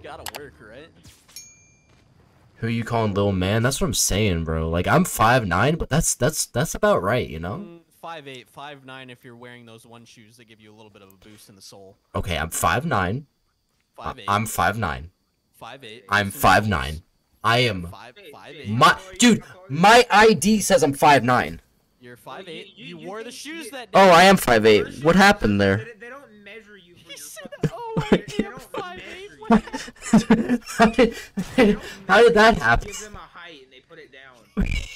gotta work, right? Who are you calling little man? That's what I'm saying, bro. Like I'm 5'9", but that's about right, you know? 5'8", 5'9" if you're wearing those one shoes that give you a little bit of a boost in the sole. Okay, I'm 5'9". 5'8". I'm 5'9". 5'8". I'm 5'9". I am 5'8". my dude. My ID says I'm 5'9". You're 5'8". You wore the shoes that day. Oh, I am 5'8". What happened there? They don't measure you for He your said, fucking... "Oh, I'm 5'8". How did that happen? Give them a height and they put it down.